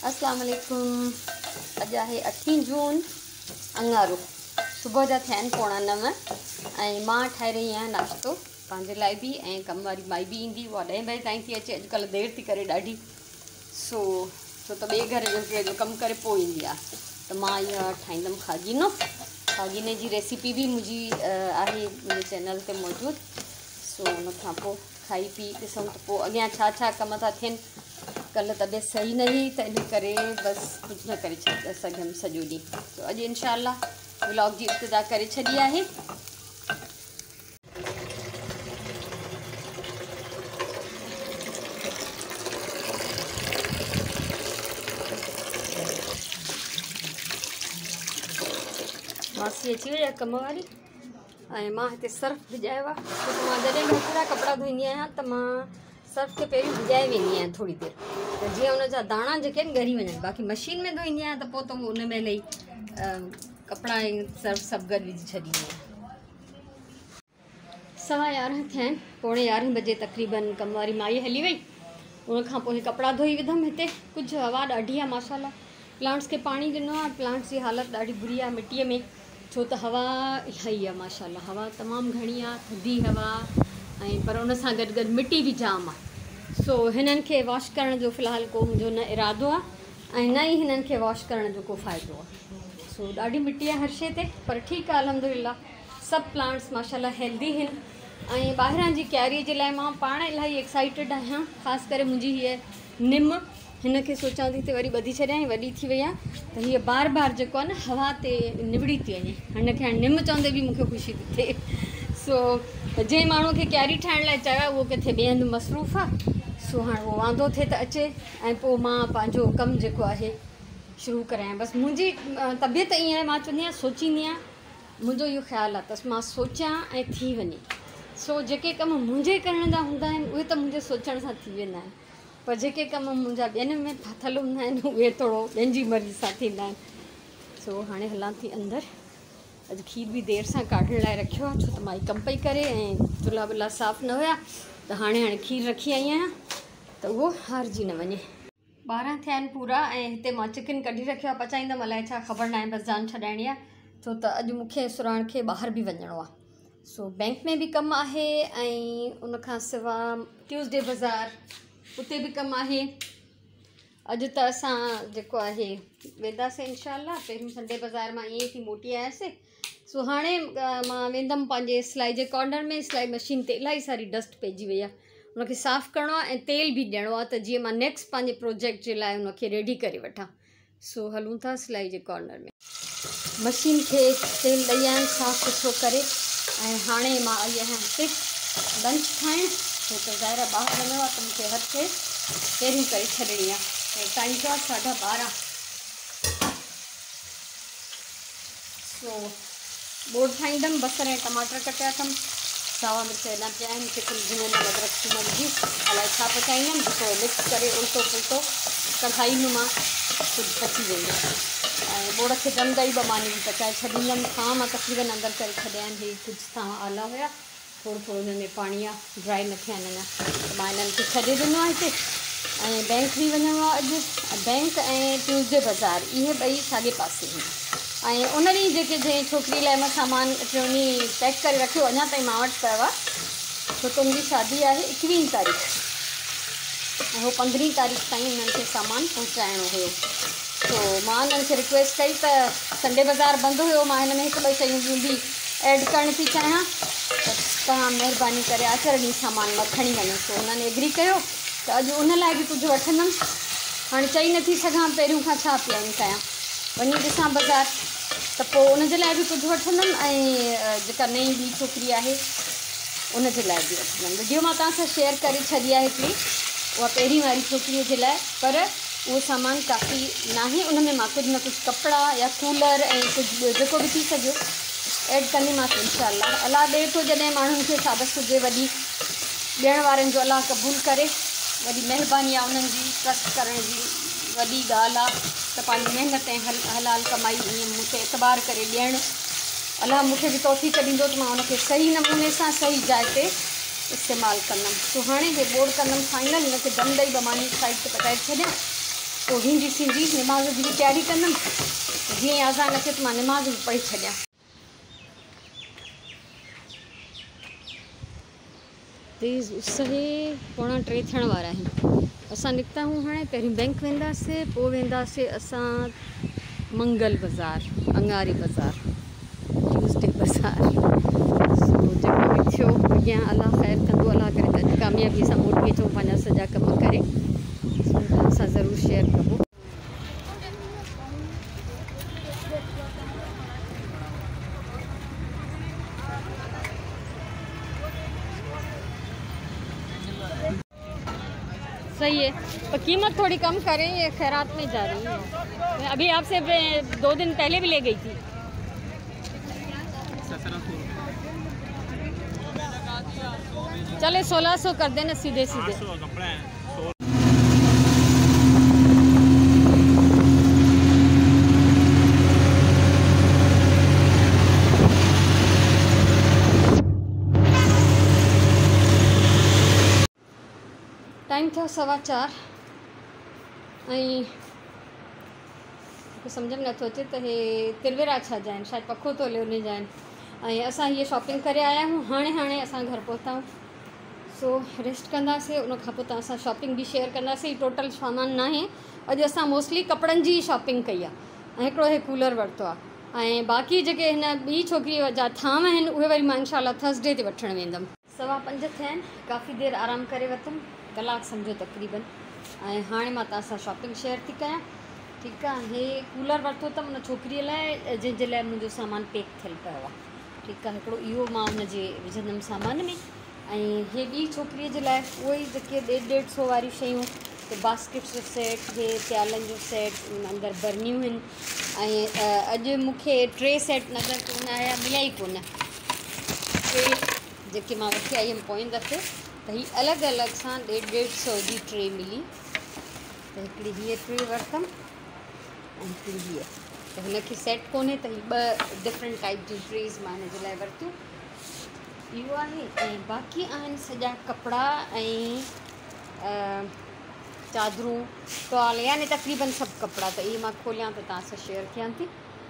अस्सलाम वालेकुम। अॼु आहे 8 जून अंगारो सुबुह जा थिया आहिनि 8:45 ऐं मां ठाहे रही आहियां नाश्तो पंहिंजे लाइ बि ऐं कम वारी माई बि ईंदी, उहा 10 बजे ताईं थी अचे। अॼुकल्ह देरि थी करे ॾाढी, छो त ॿिए घर जो कमु करे पोइ ईंदी आहे, त मां इहा ठाहींदमि खागीनो। खागीने जी रेसिपी बि मुंहिंजी आहे मुंहिंजे चैनल ते मौजूदु। सो उन खां पोइ खाई पी ॾिसूं त पोइ अॻियां छा छा कम था थियनि। कल्ह तबियत सही न हुई त इन करे बसि कुझु न करे सघियमि सॼो ॾींहुं। तो अॼु इंशाअल्लाह व्लॉग जी इब्तिदा करे छॾी आहे। मासी अची वई आहे कम वारी ऐं मां हिते सर्फ भिॼायो आहे, छो त मां जॾहिं बि हथ जा कपिड़ा धोईंदी आहियां त मां सर्फ खे पहिरीं भिॼाए वेंदी आहियां थोरी देरि, त जीअं उनजा दाणा जेके आहिनि ॻरी वञनि। बाक़ी मशीन में धोईंदी आहियां त पोइ त उन महिल ई कपिड़ा ऐं सर्फ सभु गॾु विझी छॾींदी आहियां। 11:15 थिया आहिनि, 11:45 बजे तक़रीबन कम वारी माई हली वई। उनखां पोइ कपिड़ा धोई विधमि। हिते कुझु हवा ॾाढी आहे माशाल्लाह। प्लांट्स खे पाणी ॾिनो आहे। प्लांट्स जी हालत ॾाढी बुरी आहे मिटीअ में, छो त हवा इलाही आहे माशाल्लाह। हवा तमामु घणी आहे, थधी हवा, ऐं पर उन सां गॾु गॾु मिटी बि जाम आहे। सो हिननि खे वॉश करण जो फ़िलहालु को मुंहिंजो न इरादो आहे ऐं न ई हिननि खे वॉश करण जो को फ़ाइदो आहे। सो ॾाढी मिटी आहे हर शइ ते, पर ठीकु आहे अल्हम्दुलिल्लाह। सभु प्लांट्स माशाल्लाह हेल्दी आहिनि ऐं ॿाहिरां जी क्यारीअ जे लाइ मां पाण इलाही एक्साइटेड आहियां। ख़ासि करे मुंहिंजी हीअ निम, हिन खे सोचां थी त वरी ॿधी छॾियां, वॾी थी वई आहे त हीअ बार बार जेको आहे न हवा ते निबिड़ी थी वञे। हिनखे हाणे निम चवंदे बि मूंखे ख़ुशी थी थिए। सो जंहिं माण्हू खे क्यारी ठाहिण लाइ चयो उहो किथे ॿिए हंधि मसरूफ़ आहे। सो हाणे उहो वांदो थिए त अचे ऐं पोइ मां पंहिंजो कमु जेको आहे शुरू करायां। बसि मुंहिंजी तबियत ईअं आहे, मां चवंदी आहियां सोचींदी आहियां, मुंहिंजो इहो ख़्यालु आहे त मां सोचियां ऐं थी वञे। सो जेके कम मुंहिंजे करण जा हूंदा आहिनि उहे त मुंहिंजे सोचण सां थी वेंदा आहिनि, पर जेके कम मुंहिंजा ॿियनि में फाथल हूंदा आहिनि उहे थोरो ॿियनि जी मर्ज़ी सां थींदा आहिनि। सो हाणे हलां थी अंदरि। अॼु खीर बि देरि सां काढण लाइ रखियो आहे, छो त माई कमु पई करे ऐं चुल्हा वुल्हा साफ़ु न हुया, त हाणे खीर रखी आई आहियां त उहो हारिजी न वञे। 12 थिया आहिनि पूरा ऐं हिते मां चिकन कढी रखियो आहे, पचाईंदमि अलाए छा ख़बर न आहे, बसि जान छॾाइणी आहे, छो त अॼु मूंखे सुराण खे ॿाहिरि बि वञिणो आहे। सो बैंक में बि कमु आहे ऐं उनखां सवाइ ट्यूसडे बाज़ारि उते बि कमु आहे। अॼु त असां जेको आहे वेंदासीं इंशाअल्लाह। पहिरियों संडे बाज़ारि मां ईअं थी मोटी आयासीं। सो हाणे मां वेंदमि पंहिंजे सिलाई जे कॉर्नर में। सिलाई मशीन ते इलाही सारी डस्ट पइजी वई आहे, उनखे साफ़ु करिणो आहे ऐं तेल बि ॾियणो आहे, त जीअं मां नेक्स्ट पंहिंजे प्रोजेक्ट जे लाइ उनखे रेडी करे वठां। सो हलूं था सिलाई जे कॉर्नर में। मशीन खे तेल ॾेई आहियां साफ़ु सुथिरो करे ऐं हाणे मां आई आहियां हिते लंच खाइण, छो त ज़ाहिर ॿाहिरि वञिणो आहे त मूंखे हर शइ पहिरियों करे छॾिणी आहे। ऐं टाइम थियो आहे 12:30। सो बोड़ ठाहींदमि। बसर ऐं टमाटर कटिया अथमि, सावा मिर्च हेॾा पिया आहिनि, चिकन विझंदमि, अदरक थूम विझी अलाए छा पचाईंदमि, थोरो मिक्स करे उल्टो पुल्टो कढ़ाई में मां कुझु पची वेंदो ऐं बोड़ खे दम ॾेई 2 मानी बि पचाए छॾींदमि। खां मां तक़रीबन अंदरि करे छॾिया आहिनि। इहे कुझु तव्हां आला हुया, थोरो थोरो हिन में पाणी आहे, ड्राई न थिया आहिनि अञा, त मां हिननि खे छॾे ॾिनो आहे हिते। ऐं बैंक बि वञिणो आहे अॼु। बैंक ऐं ट्यूसडे बाज़ारि इहे ॿई साॻे पासे आहिनि। ऐं उन ॾींहुं जेके जंहिं छोकिरी लाइ मां सामान टियोनी पैक करे रखियो अञा ताईं मां वटि पियो आहे, छो त उनजी शादी आहे 21 तारीख़ ऐं उहो 15 तारीख़ ताईं उन्हनि खे सामान पहुचाइणो हुयो। तो मां उन्हनि खे रिक्वेस्ट कई त संडे बाज़ारि बंदि हुयो, मां हिन में 1-2 शयूं ॿियूं बि ऐड करण थी चाहियां, त तव्हां महिरबानी करे आचर ॾींहुं सामान मां खणी वञो। सो उन्हनि एग्री कयो त अॼु उन लाइ बि कुझु वठंदमि। हाणे चई नथी सघां पहिरियों खां छा प्लान कयां, वञी ॾिसां बाज़ारि, त पोइ उनजे लाइ बि कुझु वठंदमि ऐं जेका नई ॿी छोकिरी आहे उनजे लाइ बि वठंदमि। वीडियो मां तव्हां सां शेयर करे छॾी आहे हिकिड़ी, उहा पहिरीं वारी छोकिरीअ जे लाइ, पर उहो सामान काफ़ी न आहे। उन में मां कुझु न कुझु कपिड़ा या कूलर ऐं कुझु ॿियो जेको बि थी सघियो ऐड कंदीमांसि इंशाअल्लाह। अलाह ॾिए थो जॾहिं माण्हुनि खे सादत हुजे, वॾी ॾियण वारनि जो अलाह क़बूल करे, वॾी महिरबानी आहे उन्हनि जी, ट्रस्ट करण जी वॾी ॻाल्हि आहे त पंहिंजी महिनत ऐं हलाल कमाई ईअं मूंखे एतबार करे ॾियणु। अलाह मूंखे बि तौफ़ीक़ ॾींदो त मां उनखे सही नमूने सां सही जाइ ते इस्तेमालु कंदमि। सो हाणे हे बोड़ कंदमि फाइनल, हिनखे दम ॾेई 2 मानी साइड ते पचाए छॾियां, पोइ हींदी सिंधी निमाज़ जी बि तयारी कंदमि। जीअं अज़ान अचे त मां निमाज़ बि पढ़ी छॾियां। तेज़ उस हे 2:45 थियण वारा आहिनि। असां निकिता आहियूं हाणे। पहिरीं बैंक वेंदासीं, पोइ वेंदासीं असां मंगल बाज़ार, अंगारी बाज़ार, ट्यूसडे बाज़ार। जेको बि थियो अॻियां अलाह ख़ैर कंदो, अलाह करे त कामयाबी सां मोटी अचूं पंहिंजा सॼा कम करे। तव्हां सां ज़रूरु शेयर कबो। सही है, पर कीमत थोड़ी कम करें, ये खैरात में जा रही है। अभी आपसे 2 दिन पहले भी ले गई थी। चले 1600 कर देना सीधे सीधे। टाइम थियो 4:15 ऐं सम्झ में नथो अचे त हे तिरवेरा छा जा आहिनि, शायदि पखो तो हले उन जा आहिनि। ऐं असां हीअ शॉपिंग करे आया आहियूं। हाणे असां घर पहुता आहियूं। सो रेस्ट कंदासीं, उन खां पोइ तव्हां सां शॉपिंग बि शेयर कंदासीं। टोटल सामान न आहे, अॼु असां मोस्टली कपिड़नि जी शॉपिंग कई आहे ऐं हिकिड़ो हे कूलर वरितो आहे। ऐं बाक़ी जेके हिन ॿी छोकिरीअ जा थाम आहिनि उहे वरी मां इनशाला थर्सडे ते वठणु वेंदमि। 5:15 थिया आहिनि। काफ़ी देरि आराम करे वरितमि, कलाक सम्झो तक़रीबन। ऐं हाणे मां तव्हां सां शॉपिंग शेयर थी कयां। ठीकु आहे। हे कूलर वरितो अथमि उन छोकिरीअ लाइ जंहिंजे लाइ मुंहिंजो सामान पैक थियलु पियो आहे। ठीकु आहे। हिकिड़ो इहो मां हुनजे विझंदमि सामान में। ऐं हे ॿी छोकिरीअ जे लाइ उहे ई जेके 150-150 वारी शयूं, बास्केट जो सेट, हे प्यालनि जो सेट, अंदरि बरनियूं आहिनि। ऐं अॼु मूंखे 3 सेट नज़र कोन आया, मिलिया ई कोन। 3 जेके मां वठी आई हुअमि पोएं दफ़े, त हीअ अलॻि अलॻि सां 150 जी ट्रे मिली। त हिकिड़ी हीअ ट्रे वरितमि ऐं हिकिड़ी हीअ। त हिनखे सेट कोन्हे त हीअ 2 डिफरेंट टाइप जी ट्रेस मां हिन जे लाइ वरितियूं। इहो आहे। ऐं बाक़ी आहिनि सॼा कपिड़ा ऐं चादरूं, टॉल, यानी तक़रीबन सभु कपिड़ा। त इहे मां खोलियां त तव्हां सां शेयर कयां थी।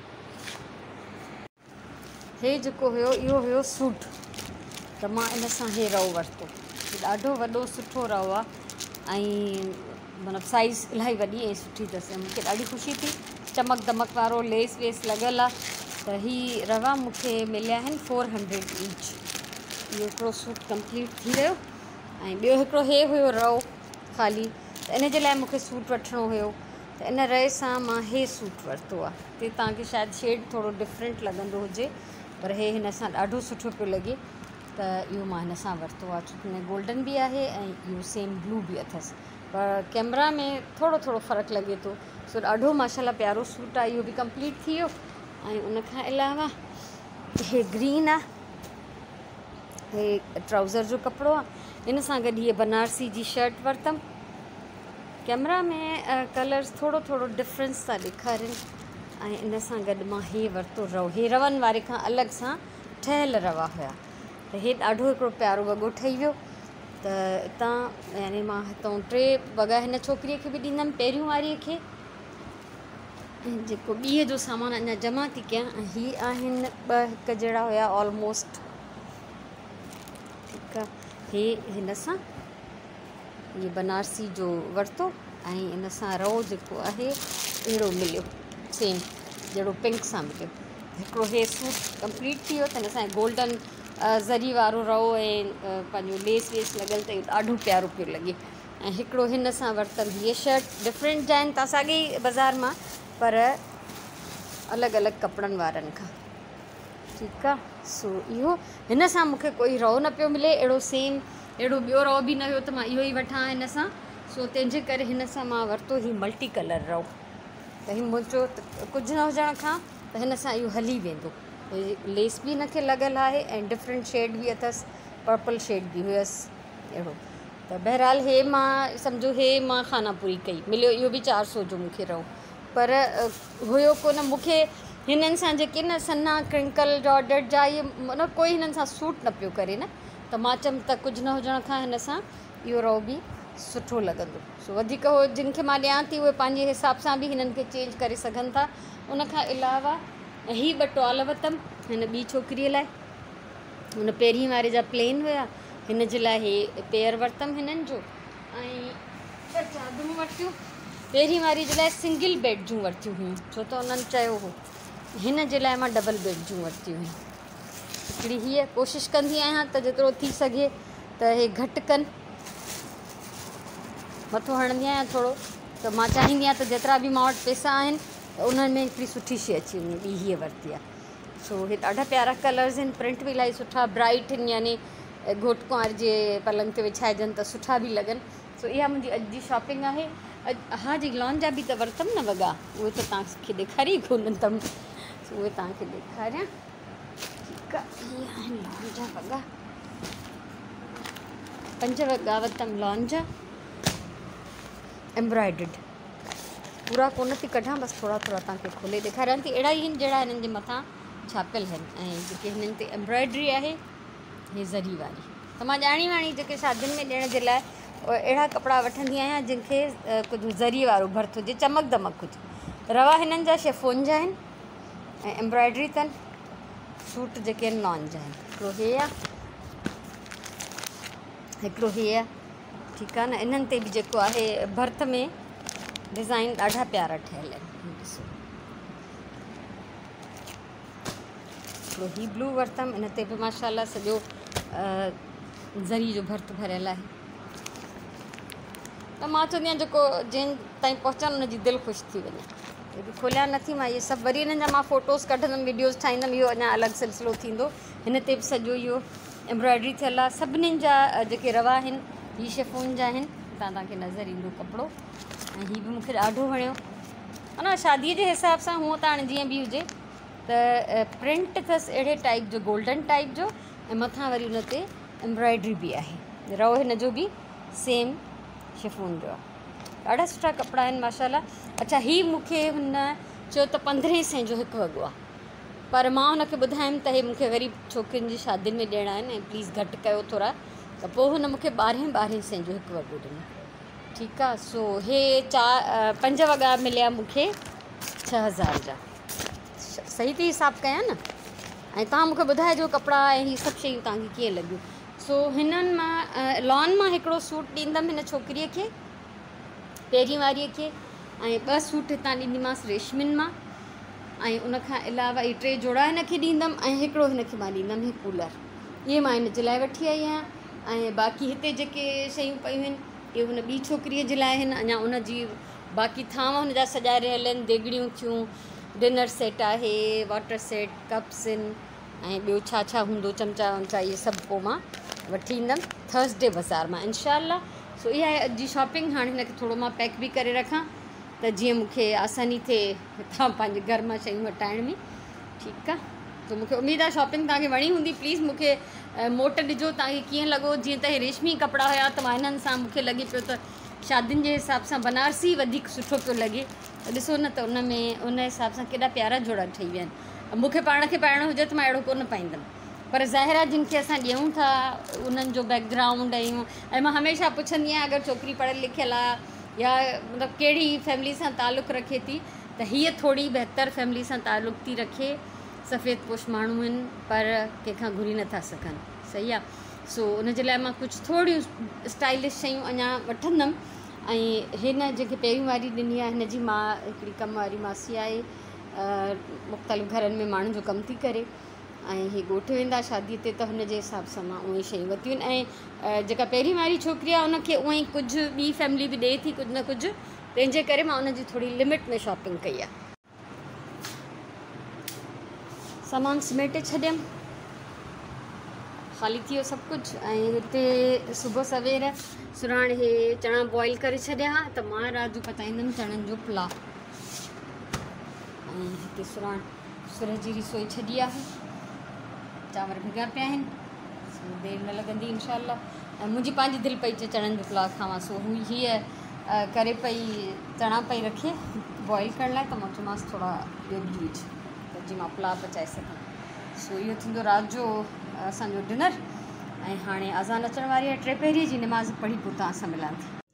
हे जेको हुयो इहो हुयो सूट। त मां इन सां हे रओ वरितो। ॾाढो वॾो सुठो रओ आहे ऐं मतिलबु साइज़ इलाही वॾी ऐं सुठी अथसि। मूंखे ॾाढी ख़ुशी थी। चमक दमक वारो लेस वेस लॻियल आहे। त हीअ रवा मूंखे मिलिया आहिनि 400 ईच। इहो हिकिड़ो सूट कंप्लीट थी वियो। ऐं ॿियो हिकिड़ो हे हुयो रओ ख़ाली। त इन जे लाइ मूंखे सूट वठिणो हुयो। त इन रए सां मां हे सूट वरितो आहे। ते तव्हांखे शायदि शेड थोरो डिफरेंट लॻंदो हुजे, पर हे हिन सां ॾाढो सुठो पियो लॻे। त इहो मां हिन सां वरितो आहे। छो हिन गोल्डन बि आहे ऐं इहो सेम ब्लू बि अथसि, पर कैमरा में थोरो फ़र्क़ु लॻे थो। सो ॾाढो माशाल्लाह प्यारो सूट आहे। इहो बि कंप्लीट थी वियो। ऐं उनखां अलावा हे ग्रीन आहे, हे ट्राउज़र जो कपिड़ो आहे। इन सां गॾु हीअ बनारसी जी शर्ट वरितमि। कैमरा में कलर्स थोरो डिफरेंस था ॾेखारनि। ऐं इन सां गॾु मां हे वरितो रओ। हे रवनि वारे खां अलॻि सां ठहियल रवा हुया। त हे ॾाढो हिकिड़ो प्यारो वॻो ठही वियो। त हितां यानी मां हितां 3 वॻा हिन छोकिरीअ खे बि ॾींदमि, पहिरियों वारीअ खे। ऐं जेको ॿीअ जो सामान अञा जमा थी कयां। ऐं हीअ आहिनि 2 हिक जहिड़ा हुया ऑलमोस्ट। ठीकु आहे। हे हिन सां इहे बनारसी जो वरितो ऐं इन सां रओ जेको आहे अहिड़ो मिलियो, सेम जहिड़ो पिंक सां मिलियो। हिकिड़ो हे सूट कंप्लीट थी वियो। त हिन सां गोल्डन ज़री वारो रओ ऐं पंहिंजो लेस वेस लॻियल, त इहो ॾाढो प्यारो पियो लॻे। ऐं हिकिड़ो हिन सां वरितमि हीअ शर्ट। डिफरेंट जा आहिनि, तव्हां साॻे ई बाज़ार मां, पर अलॻि अलॻि कपिड़नि वारनि खां। ठीकु आहे। सो इहो हिन सां मूंखे कोई रओ न पियो मिले अहिड़ो ॿियो रओ बि न हुयो त मां इहो ई वठां हिन सां। सो तंहिंजे करे हिन सां मां वरितो ही मल्टी कलर रओ। त हीउ मुंहिंजो कुझु न हुजण खां त हिन सां इहो हली वेंदो। लेस बि हिनखे लॻियल आहे ऐं डिफरेंट शेड बि अथसि, पर्पल शेड बि हुयसि अहिड़ो। त बहरहाल हे मां सम्झो हे मां खाना पूरी कई। मिलियो इहो बि 400 जो मूंखे रओ, पर हुयो कोन। मूंखे हिननि सां जेके न सन्हा क्रिंकल जॉर्जेट जा इहे न कोई हिननि सां सूट न पियो करे न। त मां चयमि त कुझु न हुजण खां हिन सां इहो रओ बि सुठो लॻंदो। सो वधीक हो जिन खे मां ॾियां थी उहे पंहिंजे हिसाब सां बि हिननि खे चेंज करे सघनि था। उन खां अलावा ही ॿ टॉल वरितमि हिन ॿी छोकिरीअ लाइ। हुन पहिरीं वारे जा प्लेन हुया, हिन जे लाइ हे पेयर वरितमि हिननि जो। ऐं ॿ चादरूं वरितियूं। पहिरीं वारी जे लाइ सिंगल बेड जूं वरितियूं हुयूं, छो त उन्हनि चयो हो। हिन जे लाइ मां डबल बेड जूं वरितियूं हुयूं। हिकिड़ी हीअ कोशिशि कंदी आहियां त जेतिरो थी सघे त हे घटि कनि। मथो हणंदी आहियां थोरो, त मां चाहींदी आहियां त जेतिरा बि मां वटि पैसा आहिनि त उन्हनि में हिकिड़ी सुठी शइ अची वञे। ॿी हीअ वरिती आहे। सो हे ॾाढा प्यारा कलर्स आहिनि, प्रिंट बि इलाही सुठा ब्राइट आहिनि, यानी घोट कुंवार जे पलंग ते विछाइजनि त सुठा बि लॻनि। सो इहा मुंहिंजी अॼु जी शॉपिंग आहे। हा जी, लॉन जा बि त वरितमि न वॻा, उहे त तव्हांखे ॾेखारी कोन अथमि। सो उहे तव्हांखे ॾेखारियां। ठीकु आहे, इहे आहिनि लॉन जा वॻा। 5 वॻा वरितमि लॉन जा, एम्ब्रॉयडर्ड। पूरा कोन थी कढां, बसि थोरा थोरा तव्हांखे खोले ॾेखारियां थी। अहिड़ा ई आहिनि जहिड़ा हिननि जे मथां छापियल आहिनि। ऐं जेके हिननि ते एम्ब्रॉयडरी आहे हे ज़री वारी। त मां ॼाणी वाणी जेके शादियुनि में ॾियण जे लाइ अहिड़ा कपिड़ा वठंदी आहियां जिनखे कुझु ज़री वारो भर्थ हुजे, चमक दमक हुजे। रवा हिननि जा शिफॉन जा आहिनि ऐं एम्ब्रॉयडरी अथनि। सूट जेके आहिनि लॉन जा आहिनि। हिकिड़ो हे आहे, हिकिड़ो हे आहे। ठीकु आहे न। इन्हनि ते बि जेको आहे भर्थ में डिज़ाइन ॾाढा प्यारा ठहियल आहिनि। ॾिसो, हिकिड़ो ही ब्लू वरितमि, इन ते बि माशाल्लाह सॼो ज़री जो भर्थ भरियल आहे। त मां चवंदी आहियां जेको जंहिं ताईं पहुचनि उनजी दिलि ख़ुशि थी वञे। हे खोलिया नथी मां इहे सभु, वरी हिननि जा मां फ़ोटोज़ कढंदमि, वीडियोज़ ठाहींदमि। इहो अञा अलॻि सिलसिलो थींदो। हिन ते बि सॼो इहो एम्ब्रॉयडरी थियल आहे। सभिनीनि जा जेके रवा आहिनि ही शिफॉन जा आहिनि। तव्हांखे नज़र ईंदो कपिड़ो। ऐं हीअ बि मूंखे ॾाढो वणियो। है न, शादीअ जे हिसाब सां हूअं त हाणे जीअं बि हुजे, त प्रिंट अथसि अहिड़े टाइप जो, गोल्डन टाइप जो, ऐं मथां वरी उन ते एम्ब्रॉयडरी बि आहे। रओ हिन जो बि सेम शिफॉन जो आहे। ॾाढा सुठा कपिड़ा आहिनि माशाल्लाह। अच्छा, हीअ मूंखे हुन चयो त 1500 जो हिकु वॻो आहे, पर मां हुनखे ॿुधायमि त हे मूंखे वरी छोकिरियुनि जी शादियुनि में ॾियणा आहिनि ऐं प्लीज़ घटि कयो थोरा। त पोइ हुन मूंखे 1200 जो हिकु वॻो ॾिनो। ठीकु आहे। सो हे 5 वॻा मिलिया मूंखे 6000 जा। सही थी हिसाबु कयां न। ऐं तव्हां मूंखे ॿुधाइजो कपिड़ा ऐं हीअ सभु शयूं तव्हांखे कीअं लॻियूं। सो हिननि मां लॉन मां हिकिड़ो सूट ॾींदमि हिन छोकिरीअ खे, पहिरीं वारीअ खे, ऐं 2 सूट हितां ॾींदीमांसि रेशमिन मां। ऐं उनखां अलावा इहे 3 जोड़ा हिनखे ॾींदमि ऐं हिकिड़ो हिनखे मां ॾींदमि ही कूलर। इहे मां हिन जे लाइ वठी आई आहियां। ऐं बाक़ी हिते जेके शयूं पियूं आहिनि इहे हुन ॿी छोकिरीअ जे लाइ आहिनि। अञा उनजी बाक़ी थांव हुनजा सॼाए रहियल आहिनि। देॻड़ियूं थियूं, डिनर सेट आहे, वाटर सेट, कप्स आहिनि, ऐं ॿियो छा छा हूंदो, चमचा वमचा, इहे सभु पोइ मां वठी ईंदमि थर्सडे बाज़ार मां इंशाअल्लाह। सो इहा आहे अॼु जी शॉपिंग। हाणे हिनखे थोरो मां पैक बि करे रखां त जीअं मूंखे आसानी थिए हितां पंहिंजे घर मां शयूं हटाइण में। ठीकु आहे। त मूंखे उमेदु आहे शॉपिंग तव्हांखे वणी हूंदी। प्लीज़ मूंखे मोट ॾिजो तव्हांखे कीअं लॻो। जीअं त हे रेशमी कपिड़ा हुया त मां हिननि सां मूंखे लॻे पियो त शादियुनि जे हिसाब सां बनारसी वधीक सुठो पियो लॻे। त ॾिसो न, त उन में उन हिसाब सां केॾा प्यारा जोड़ा ठही विया आहिनि। मूंखे पाण खे पाइणो हुजे त मां अहिड़ो कोन पाईंदमि, पर ज़ाहिर आहे जिन खे असां ॾियूं था उन्हनि जो बैकग्राउंड ऐं मां हमेशह पुछंदी आहियां अगरि छोकिरी पढ़ियल लिखियल आहे या मतिलबु कहिड़ी फैमिली सां तालुक़ु रखे थी, त हीअ थोरी बहितर फैमिली सां तालुक़ु थी रखे। सफ़ेद पोश माण्हू आहिनि पर कंहिंखां घुरी नथा सघनि। सही आहे। सो उनजे लाइ मां कुझु थोरियूं स्टाइलिश शयूं अञा वठंदमि। ऐं हिन जेके पहिरीं वारी ॾिनी आहे हिन जी मां हिकिड़ी कम वारी मासी आहे, मुख़्तलिफ़ घरनि में माण्हुनि जो कमु थी करे, ऐं हे ॻोठे वेंदा शादीअ ते, त हुनजे हिसाब सां मां उहे शयूं वरितियूं आहिनि। ऐं जेका पहिरीं वारी छोकिरी आहे उनखे उअं ई कुझु ॿी फैमिली बि ॾिए थी कुझु न कुझु, तंहिंजे करे मां उनजी थोरी लिमिट में शॉपिंग कई आहे। सामान समेटे छॾियमि, ख़ाली थी वियो सभु कुझु। ऐं हिते सुबुह सवेर सुराण हे चणा बॉइल करे छॾिया त मां राति जो पचाईंदमि चणनि जो पुलाउ। ऐं हिते सुराण सुर जी रसोई छॾी आहे, चांवर भिॻा पिया आहिनि, देरि न लॻंदी इंशाअल्लाह। ऐं मुंहिंजी पंहिंजी दिलि पई चए चणनि जो पुलाउ खावां। सो हू हीअ करे पई चणा पई रखे बॉइल करण लाइ, त मां चयोमांसि थोरा ॿियो बि विझ त जीअं मां पुलाउ पचाए सघां। सो इहो थींदो राति जो असांजो डिनर। ऐं हाणे अज़ान अचण वारी आहे, 3 पहिरीं जी नमाज़ पढ़ी पोइ तव्हां सां मिलां थी।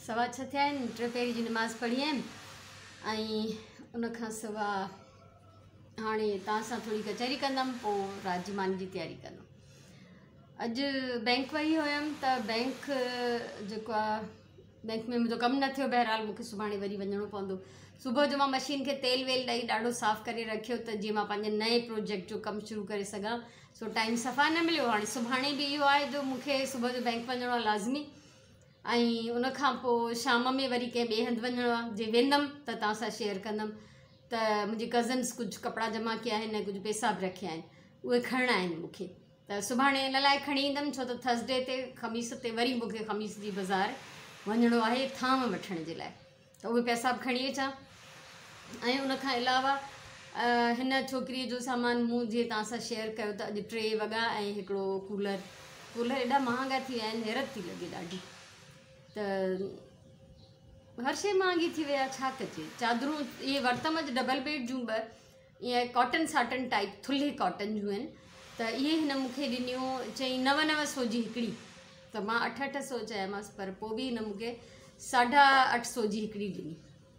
6:15 थिया आहिनि। 3 पहिरीं जी नमाज़ पढ़ी आहिनि ऐं उन खां सवाइ हाणे तव्हां सां थोरी कचहरी कंदमि, पोइ राति जी मान जी तयारी कंदमि। अॼु बैंक वई हुयमि त बैंक जेको आहे बैंक में मुंहिंजो कमु न थियो। बहरहाल मूंखे सुभाणे वरी वञिणो पवंदो। सुबुह जो मां मशीन खे तेल वेल ॾेई ॾाढो साफ़ु करे रखियो त जीअं मां पंहिंजे नए प्रोजेक्ट जो कमु शुरू करे सघां। सो टाइम सफ़ा न मिलियो। हाणे सुभाणे बि इहो आहे जो मूंखे सुबुह जो बैंक वञिणो आहे लाज़मी, ऐं उन खां पोइ शाम में वरी कंहिं ॿिए हंधि वञिणो आहे। जे वेंदमि त तव्हां सां शेयर कंदमि त मुंहिंजी कज़न्स कुझु कपिड़ा जमा कया आहिनि ऐं कुझु पैसा बि रखिया आहिनि, उहे खणणा आहिनि मूंखे। त सुभाणे इन लाइ खणी ईंदमि, छो त थर्सडे ते ख़मीस ते वरी मूंखे ख़मीस जी बाज़ारि वञिणो आहे थांव वठण जे लाइ, त उहे पैसा बि खणी अचां। ऐं उन खां अलावा हिन छोकिरीअ जो सामान मूं जीअं तव्हां सां शेयर कयो त अॼु 3 वॻा ऐं हिकिड़ो कूलर एॾा महांगा थी विया आहिनि, हैरत थी लॻे ॾाढी। त हर शइ महांगी थी वई आहे, छा कजे। चादरूं इहे वरितमि अॼु डबल बेड जूं 2 ईअं कॉटन साटन टाइप थुल्हे कॉटन जूं आहिनि। त इहे हिन मूंखे ॾिनियूं, चई 900 जी हिकिड़ी, त मां 800 चयोमांसि, पर पोइ बि हिन मूंखे 850 जी हिकिड़ी ॾिनी।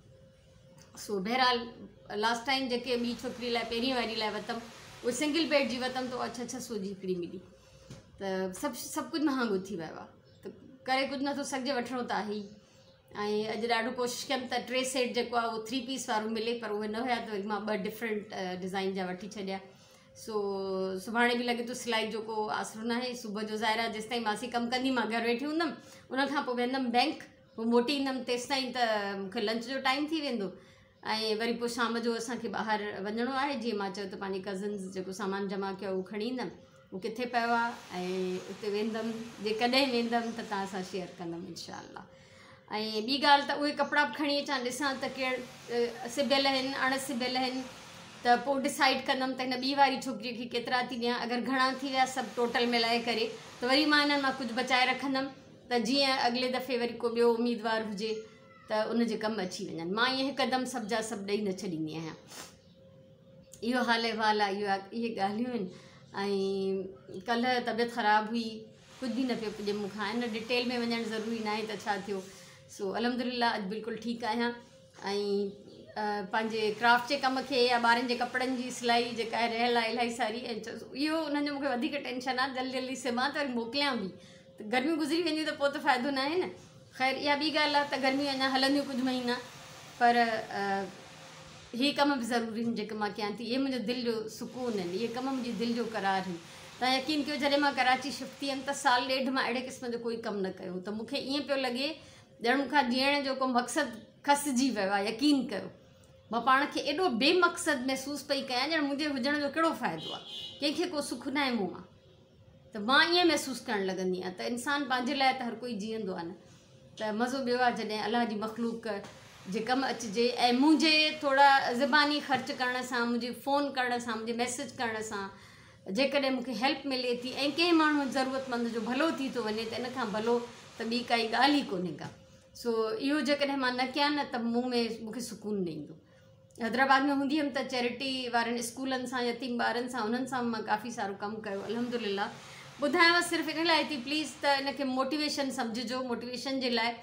सो बहरहाल लास्ट टाइम जेके ॿी छोकिरी लाइ पहिरीं वारी लाइ वरितमि उहे सिंगल बेड जी वरितमि त 600 जी हिकिड़ी मिली। त सभु कुझु महांगो थी वियो आहे, त करे कुझु नथो सघिजे, वठिणो त आहे ई। ऐं अॼु ॾाढो कोशिशि कयमि त 3 सेट जेको आहे उहो 3 पीस वारो मिले, पर उहे न हुया त वरी मां 2 डिफरेंट डिज़ाइन जा वठी छॾिया। सो सुभाणे बि लॻे थो सिलाई जो को आसिरो न आहे। सुबुह जो ज़ाहिर आहे जेसिताईं मासी कमु कंदी मां घरु वेठी हूंदमि, उनखां पोइ वेंदमि बैंक, पोइ मोटी ईंदमि, तेसिताईं त मूंखे लंच जो टाइम थी वेंदो। ऐं वरी पोइ शाम जो असांखे ॿाहिरि वञिणो आहे, जीअं मां चयो त पंहिंजी कज़न्स जेको सामान जमा कयो उहो खणी ईंदमि, उहो किथे पियो आहे ऐं उते वेंदमि, जेकॾहिं वेंदमि त तव्हां सां शेयर कंदमि इनशाअल्लाह। ऐं ॿी ॻाल्हि त उहे कपिड़ा बि खणी अचां, ॾिसां त कहिड़ा सिबियल आहिनि अण सिबियल आहिनि, त पोइ डिसाइड कंदमि त हिन ॿी वारी छोकिरीअ खे केतिरा थी ॾियां। अगरि घणा थी विया सभु टोटल मिलाए करे त वरी मां हिननि मां कुझु बचाए रखंदमि, त जीअं अॻिले दफ़े वरी को ॿियो उमेदवार हुजे त उनजे कमु अची वञनि। मां ईअं हिकदमि सभु जा सभु ॾेई न छॾींदी आहियां। इहो हाल अहिवाल आहे, इहे ॻाल्हियूं आहिनि। ऐं कल्ह तबियत ख़राबु हुई, कुझु बि न पियो पुॼे मूंखां, हिन डिटेल में वञणु ज़रूरी न आहे त छा थियो। सो अलहमदिल्ला अॼु बिल्कुलु ठीकु आहियां। ऐं पंहिंजे क्राफ्ट जे कम खे या ॿारनि जे कपिड़नि जी सिलाई जेका आहे रहियल आहे इलाही सारी, ऐं इहो उन्हनि जो मूंखे वधीक टेंशन आहे, जल्दी जल्दी सिबां त वरी मोकिलियां बि, त गर्मियूं गुज़री वेंदियूं त पोइ त फ़ाइदो न आहे न। ख़ैर इहा ॿी ॻाल्हि आहे त गर्मियूं अञा हलंदियूं कुझु महीना, पर इहे कम बि ज़रूरी आहिनि जेके मां कयां थी। इहे मुंहिंजो दिलि जो सुकून आहिनि, इहे कम मुंहिंजी दिलि जो करार आहिनि। तव्हां यकीन कयो, जॾहिं मां कराची शिफ्ट थी हुयमि त 1.5 साल मां अहिड़े क़िस्म जो कोई कमु न कयो, त मूंखे ईअं पियो लॻे ॼण मूंखां जीअण जो को मक़सदु खसिजी वियो आहे। यकीन कयो, मां पाण खे एॾो बेमक़सदु महसूसु पई कयां, ॼण मुंहिंजे हुजण जो कहिड़ो फ़ाइदो आहे, कंहिंखे को सुख न आहे मूं मां। त मां ईअं महसूसु करणु लॻंदी आहियां त इंसानु पंहिंजे लाइ त हर कोई जीअंदो आहे न। त मज़ो ॿियो आहे जॾहिं अलाह जी मख़लूक जे कमु अचिजे, ऐं मुंहिंजे थोरा ज़बानी ख़र्च करण सां, मुंहिंजे फ़ोन करण सां, मुंहिंजे मैसेज करण सां जेकॾहिं मूंखे हेल्प मिले थी ऐं कंहिं माण्हू ज़रूरतमंद जो भलो थी थो वञे, त इन खां भलो त ॿी काई ॻाल्हि ई कोन्हे का। सो इहो जेकॾहिं मां न कयां न त मूं में मूंखे सुकून न ईंदो। हैदराबाद में हूंदी हुअमि त चैरिटी वारनि स्कूलनि सां, यतीम ॿारनि सां, उन्हनि सां मां काफ़ी सारो कमु कयो अल्हम्दुलिल्लाह। ॿुधायांव सिर्फ़ु इन लाइ थी प्लीज़ त इनखे मोटिवेशन सम्झिजो, मोटिवेशन जे लाइ।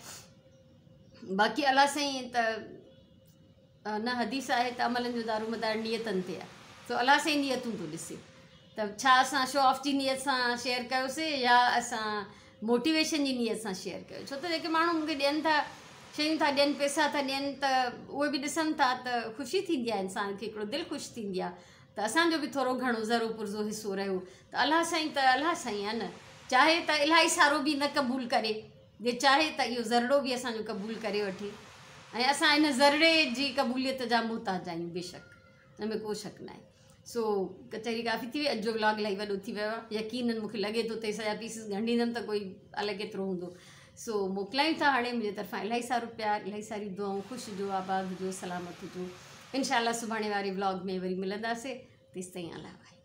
बाक़ी अलाह साईं त न हदीस आहे त अमलनि जो दारोमदार नियतनि ते आहे, त अलाह साईं नियतूं थो ॾिसे। त छा असां शो ऑफ जी नियत सां शेयर कयोसीं या असां मोटिवेशन जी नियत सां शेयर कयो। छो त जेके माण्हू मूंखे ॾियनि था, शयूं था ॾियनि, पैसा था ॾियनि, त उहे बि ॾिसनि था त ख़ुशी थींदी आहे, इंसान खे हिकिड़ो दिलि ख़ुशि थींदी आहे त असांजो बि थोरो घणो ज़रो पुरज़ो हिसो रहियो। त अलाह साईं आहे न, चाहे त इलाही सारो बि न क़बूल करे, जे चाहे त इहो ज़रड़ो बि असांजो क़बूल करे वठे, ऐं असां इन ज़रड़े जी क़बूलियत जा मुहताज आहियूं, बेशक हिन में को शक न आहे। सो कचहरी काफ़ी थी वई, अॼु जो व्लॉग इलाही वॾो थी वियो आहे। यकीननि मूंखे लॻे थो त सॼा पीसिस ॻंढींदमि त कोई अलाए केतिरो हूंदो। सो मोकिलायूं था हाणे मुंहिंजे तरफ़ां इलाही सारो प्यार, इलाही सारी दुआऊं, ख़ुशि हुजो, आबाद हुजो, सलामत हुजो। इनशाअल्लाह सुभाणे वारे व्लॉग में वरी मिलंदासीं। तेसिताईं अलाह।